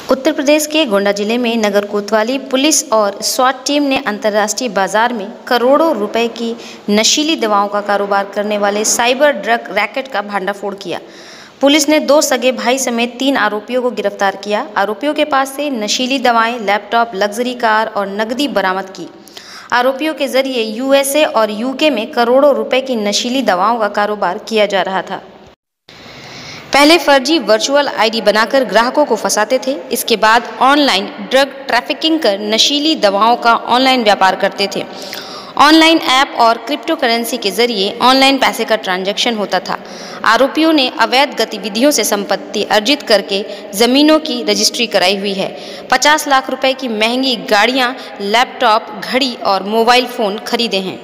उत्तर प्रदेश के गोंडा जिले में नगर कोतवाली पुलिस और स्वाट टीम ने अंतर्राष्ट्रीय बाजार में करोड़ों रुपए की नशीली दवाओं का कारोबार करने वाले साइबर ड्रग रैकेट का भंडाफोड़ किया। पुलिस ने 2 सगे भाई समेत 3 आरोपियों को गिरफ्तार किया। आरोपियों के पास से नशीली दवाएं, लैपटॉप, लग्जरी कार और नकदी बरामद की। आरोपियों के जरिए यूएसए और यूके में करोड़ों रुपए की नशीली दवाओं का कारोबार किया जा रहा था। पहले फर्जी वर्चुअल आईडी बनाकर ग्राहकों को फंसाते थे। इसके बाद ऑनलाइन ड्रग ट्रैफिकिंग कर नशीली दवाओं का ऑनलाइन व्यापार करते थे। ऑनलाइन ऐप और क्रिप्टो करेंसी के जरिए ऑनलाइन पैसे का ट्रांजैक्शन होता था। आरोपियों ने अवैध गतिविधियों से संपत्ति अर्जित करके जमीनों की रजिस्ट्री कराई हुई है। 50 लाख रुपए की महंगी गाड़ियां, लैपटॉप, घड़ी और मोबाइल फोन खरीदे हैं।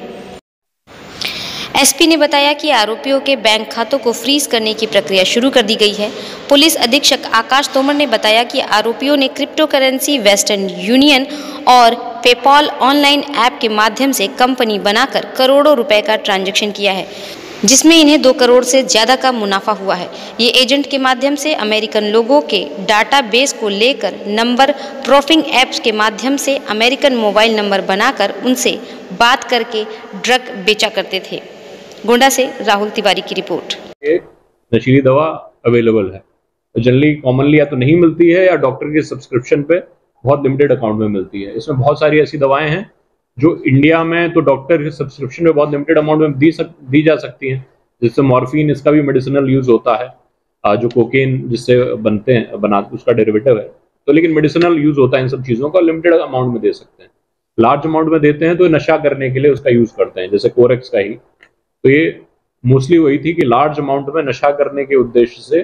एसपी ने बताया कि आरोपियों के बैंक खातों को फ्रीज करने की प्रक्रिया शुरू कर दी गई है। पुलिस अधीक्षक आकाश तोमर ने बताया कि आरोपियों ने क्रिप्टो करेंसी, वेस्टर्न यूनियन और पेपॉल ऑनलाइन ऐप के माध्यम से कंपनी बनाकर करोड़ों रुपए का ट्रांजैक्शन किया है, जिसमें इन्हें 2 करोड़ से ज़्यादा का मुनाफा हुआ है। ये एजेंट के माध्यम से अमेरिकन लोगों के डाटाबेस को लेकर नंबर प्रोफिंग ऐप्स के माध्यम से अमेरिकन मोबाइल नंबर बनाकर उनसे बात करके ड्रग बेचा करते थे। गोंडा से राहुल तिवारी की रिपोर्ट। नशीली दवा अवेलेबल है, जनरली कॉमनली या तो नहीं मिलती है या डॉक्टर के सब्सक्रिप्शन पे बहुत लिमिटेड अकाउंट में मिलती है। इसमें बहुत सारी ऐसी दवाएं हैं जो इंडिया में तो डॉक्टर के सब्सक्रिप्शन पे बहुत लिमिटेड अमाउंट में दी जा सकती हैं, जिससे मॉर्फिन, इसका भी मेडिसिनल यूज होता है, जो कोकेन जिससे उसका डेरिवेटिव है, तो लेकिन मेडिसिनल यूज होता है इन सब चीज़ों का, लिमिटेड अमाउंट में दे सकते हैं। लार्ज अमाउंट में देते हैं तो नशा करने के लिए उसका यूज करते हैं, जैसे कोरेक्स का ही। तो ये मोस्टली वही थी कि लार्ज अमाउंट में नशा करने के उद्देश्य से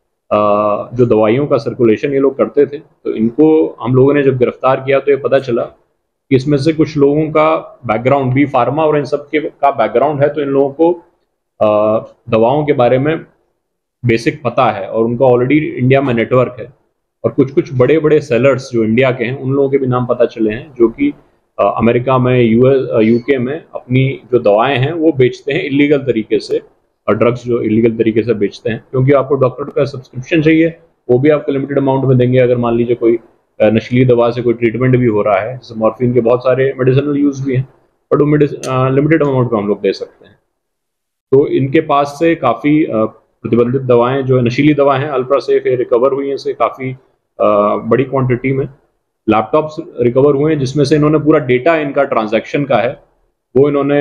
जो दवाइयों का सर्कुलेशन ये लोग करते थे। तो इनको हम लोगों ने जब गिरफ्तार किया तो ये पता चला कि इसमें से कुछ लोगों का बैकग्राउंड भी फार्मा और इन सब के का बैकग्राउंड है, तो इन लोगों को दवाओं के बारे में बेसिक पता है और उनका ऑलरेडी इंडिया में नेटवर्क है। और कुछ बड़े बड़े सेलर्स जो इंडिया के हैं, उन लोगों के भी नाम पता चले हैं, जो कि अमेरिका में, यूके में अपनी जो दवाएं हैं वो बेचते हैं इलीगल तरीके से, और ड्रग्स जो इलीगल तरीके से बेचते हैं, क्योंकि आपको डॉक्टर का सब्सक्रिप्शन चाहिए, वो भी आपको लिमिटेड अमाउंट में देंगे। अगर मान लीजिए कोई नशीली दवा से कोई ट्रीटमेंट भी हो रहा है, जैसे मॉर्फिन के बहुत सारे मेडिसिनल यूज भी हैं, बट वो लिमिटेड अमाउंट में हम लोग दे सकते हैं। तो इनके पास से काफ़ी प्रतिबंधित दवाएं जो नशीली दवा हैं, अल्ट्रा सेफ रिकवर हुई हैं, से काफ़ी बड़ी क्वांटिटी में। लैपटॉप्स रिकवर हुए हैं जिसमें से इन्होंने पूरा डेटा इनका ट्रांजैक्शन का है वो इन्होंने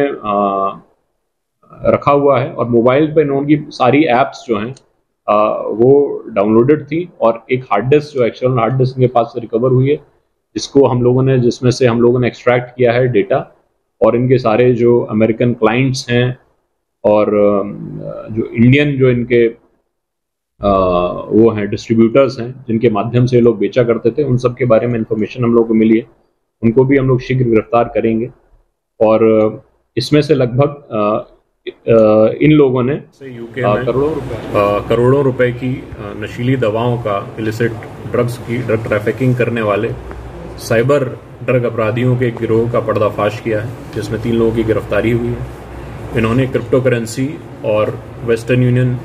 रखा हुआ है, और मोबाइल पे इनकी सारी ऐप्स जो हैं वो डाउनलोडेड थी, और एक हार्ड डिस्क जो एक्चुअल हार्ड डिस्क इनके पास से रिकवर हुई है, जिसमें से हम लोगों ने एक्सट्रैक्ट किया है डेटा, और इनके सारे जो अमेरिकन क्लाइंट्स हैं और जो इंडियन जो इनके वो हैं डिस्ट्रीब्यूटर्स हैं, जिनके माध्यम से ये लोग बेचा करते थे, उन सब के बारे में इंफॉर्मेशन हम लोग को मिली है। उनको भी हम लोग शीघ्र गिरफ्तार करेंगे। और इसमें से लगभग इन लोगों ने यूके में करोड़ों रुपए की नशीली दवाओं का इलिसिट ड्रग ट्रैफिकिंग करने वाले साइबर ड्रग अपराधियों के गिरोह का पर्दाफाश किया है, जिसमें 3 लोगों की गिरफ्तारी हुई है। इन्होंने क्रिप्टो करेंसी और वेस्टर्न यूनियन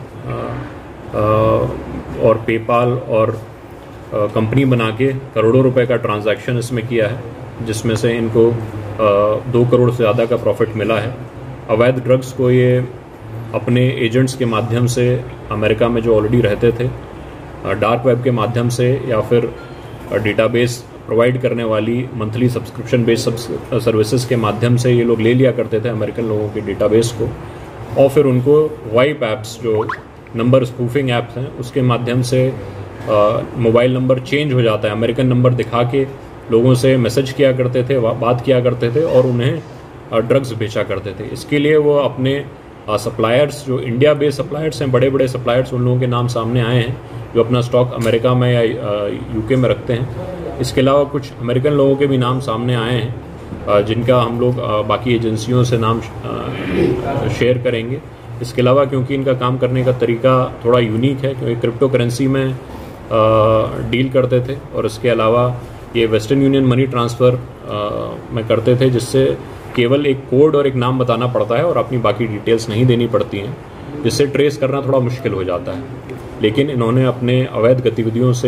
और पेपाल और कंपनी बना के करोड़ों रुपए का ट्रांजैक्शन इसमें किया है, जिसमें से इनको 2 करोड़ से ज़्यादा का प्रॉफिट मिला है। अवैध ड्रग्स को ये अपने एजेंट्स के माध्यम से अमेरिका में जो ऑलरेडी रहते थे, डार्क वेब के माध्यम से या फिर डेटाबेस प्रोवाइड करने वाली मंथली सब्सक्रिप्शन बेस्ड सर्विसेज के माध्यम से ये लोग ले लिया करते थे अमेरिकन लोगों के डेटाबेस को, और फिर उनको वाइप ऐप्स जो नंबर स्पूफिंग ऐप्स हैं उसके माध्यम से मोबाइल नंबर चेंज हो जाता है, अमेरिकन नंबर दिखा के लोगों से मैसेज किया करते थे, बात किया करते थे और उन्हें ड्रग्स बेचा करते थे। इसके लिए वो अपने सप्लायर्स, जो इंडिया बेस्ड सप्लायर्स हैं, बड़े बड़े सप्लायर्स, उन लोगों के नाम सामने आए हैं जो अपना स्टॉक अमेरिका में या यूके में रखते हैं। इसके अलावा कुछ अमेरिकन लोगों के भी नाम सामने आए हैं, जिनका हम लोग बाकी एजेंसियों से नाम शेयर करेंगे। इसके अलावा क्योंकि इनका काम करने का तरीका थोड़ा यूनिक है, क्योंकि क्रिप्टो करेंसी में डील करते थे, और इसके अलावा ये वेस्टर्न यूनियन मनी ट्रांसफ़र में करते थे, जिससे केवल एक कोड और एक नाम बताना पड़ता है और अपनी बाकी डिटेल्स नहीं देनी पड़ती हैं, जिससे ट्रेस करना थोड़ा मुश्किल हो जाता है। लेकिन इन्होंने अपने अवैध गतिविधियों से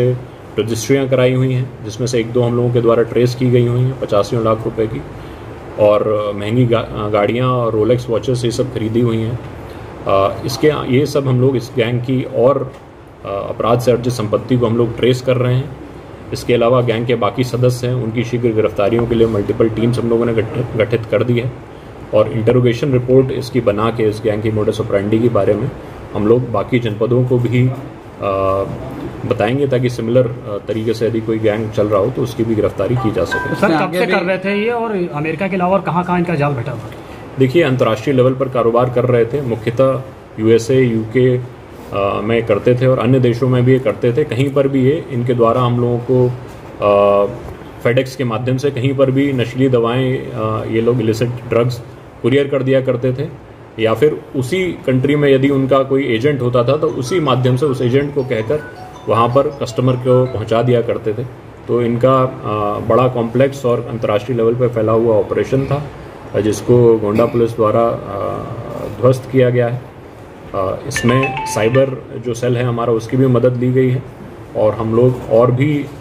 रजिस्ट्रियाँ कराई हुई हैं, जिसमें से 1-2 हम लोगों के द्वारा ट्रेस की गई हुई हैं 85 लाख रुपए की, और महंगी गाड़ियाँ और रोलेक्स वॉचेस ये सब खरीदी हुई हैं। ये सब हम लोग इस गैंग की और अपराध से अर्जित संपत्ति को हम लोग ट्रेस कर रहे हैं। इसके अलावा गैंग के बाकी सदस्य हैं, उनकी शीघ्र गिरफ्तारियों के लिए मल्टीपल टीम्स हम लोगों ने गठित कर दी है, और इंटरोगेशन रिपोर्ट इसकी बना के इस गैंग की मोडस ऑपरेंडी के बारे में हम लोग बाकी जनपदों को भी बताएंगे, ताकि सिमिलर तरीके से यदि कोई गैंग चल रहा हो तो उसकी भी गिरफ्तारी की जा सके। सर कब से कर रहे थे ये, और अमेरिका के अलावा और कहाँ इनका जाल बैठा हुआ? देखिए, अंतर्राष्ट्रीय लेवल पर कारोबार कर रहे थे, मुख्यतः USA, UK में करते थे और अन्य देशों में भी ये करते थे। कहीं पर भी ये इनके द्वारा हम लोगों को फेडेक्स के माध्यम से कहीं पर भी नशीली दवाएं ये लोग इलिसिट ड्रग्स कुरियर कर दिया करते थे, या फिर उसी कंट्री में यदि उनका कोई एजेंट होता था तो उसी माध्यम से उस एजेंट को कहकर वहाँ पर कस्टमर को पहुँचा दिया करते थे। तो इनका बड़ा कॉम्प्लेक्स और अंतर्राष्ट्रीय लेवल पर फैला हुआ ऑपरेशन था, जिसको गोंडा पुलिस द्वारा ध्वस्त किया गया है। इसमें साइबर जो सेल है हमारा, उसकी भी मदद ली गई है, और हम लोग और भी